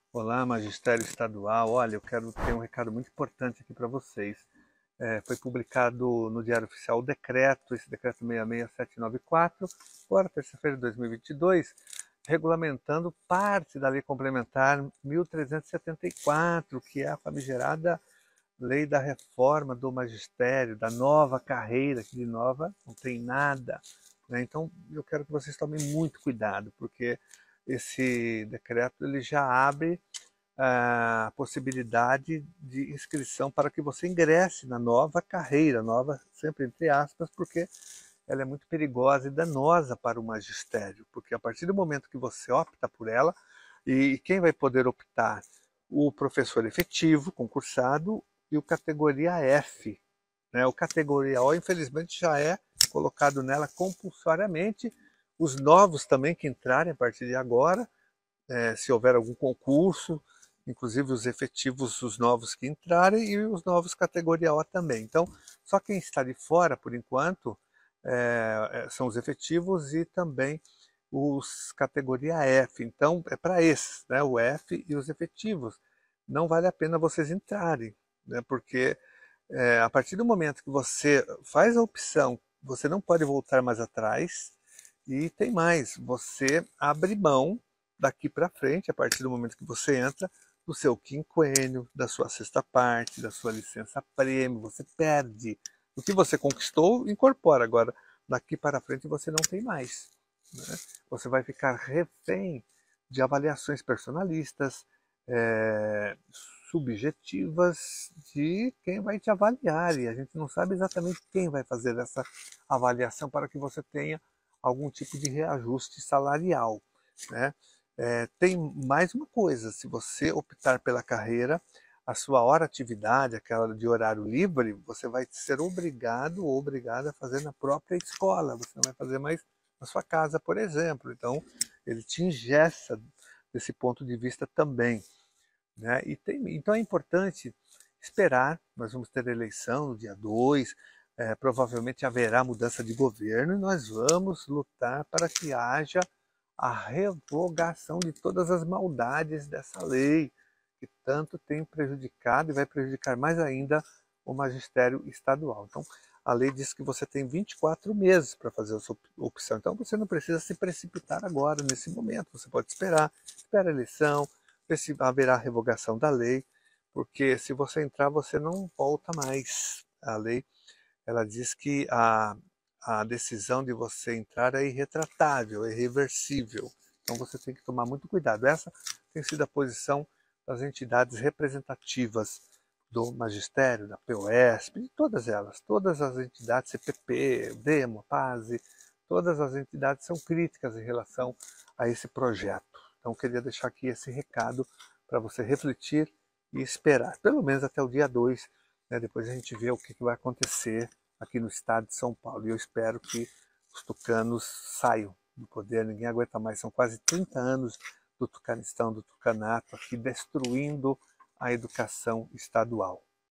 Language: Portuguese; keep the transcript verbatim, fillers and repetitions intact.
Olá, Magistério Estadual. Olha, eu quero ter um recado muito importante aqui para vocês. É, foi publicado no Diário Oficial o decreto, esse decreto seis seis sete nove quatro, agora terça-feira de dois mil e vinte e dois, regulamentando parte da Lei Complementar mil trezentos e setenta e quatro, que é a famigerada Lei da Reforma do Magistério, da nova carreira, que de nova não tem nada, né? Então, eu quero que vocês tomem muito cuidado, porque esse decreto ele já abre a possibilidade de inscrição para que você ingresse na nova carreira, nova sempre entre aspas, porque ela é muito perigosa e danosa para o magistério, porque a partir do momento que você opta por ela, e quem vai poder optar? O professor efetivo, concursado, e o categoria F. Né? O categoria O, infelizmente, já é colocado nela compulsoriamente. Os novos também que entrarem a partir de agora, é, se houver algum concurso, inclusive os efetivos, os novos que entrarem e os novos categoria O também. Então, só quem está de fora, por enquanto, é, são os efetivos e também os categoria F. Então, é para esses, né, o F e os efetivos. Não vale a pena vocês entrarem, né, porque é, a partir do momento que você faz a opção, você não pode voltar mais atrás. E tem mais, você abre mão daqui para frente, a partir do momento que você entra, do seu quinquênio, da sua sexta parte, da sua licença prêmio, você perde. O que você conquistou, incorpora. Agora, daqui para frente você não tem mais. Né? Você vai ficar refém de avaliações personalistas, é, subjetivas de quem vai te avaliar. E a gente não sabe exatamente quem vai fazer essa avaliação para que você tenha algum tipo de reajuste salarial. Né? É, tem mais uma coisa, se você optar pela carreira, a sua hora atividade, aquela de horário livre, você vai ser obrigado ou obrigada a fazer na própria escola, você não vai fazer mais na sua casa, por exemplo. Então, ele te engessa desse ponto de vista também. Né? E tem, então é importante esperar, nós vamos ter eleição no dia dois, é, provavelmente haverá mudança de governo e nós vamos lutar para que haja a revogação de todas as maldades dessa lei, que tanto tem prejudicado e vai prejudicar mais ainda o magistério estadual. Então, a lei diz que você tem vinte e quatro meses para fazer a sua opção, então você não precisa se precipitar agora, nesse momento, você pode esperar, espera a eleição, ver se haverá revogação da lei, porque se você entrar, você não volta mais. A lei, ela diz que a, a decisão de você entrar é irretratável, é irreversível. Então você tem que tomar muito cuidado. Essa tem sido a posição das entidades representativas do magistério, da P O E S P, de todas elas, todas as entidades, C P P, Demo, PASE, todas as entidades são críticas em relação a esse projeto. Então, eu queria deixar aqui esse recado para você refletir e esperar, pelo menos até o dia dois, né? Depois a gente vê o que, que vai acontecer aqui no estado de São Paulo. E eu espero que os tucanos saiam do poder, ninguém aguenta mais. São quase trinta anos do tucanistão, do tucanato, aqui destruindo a educação estadual.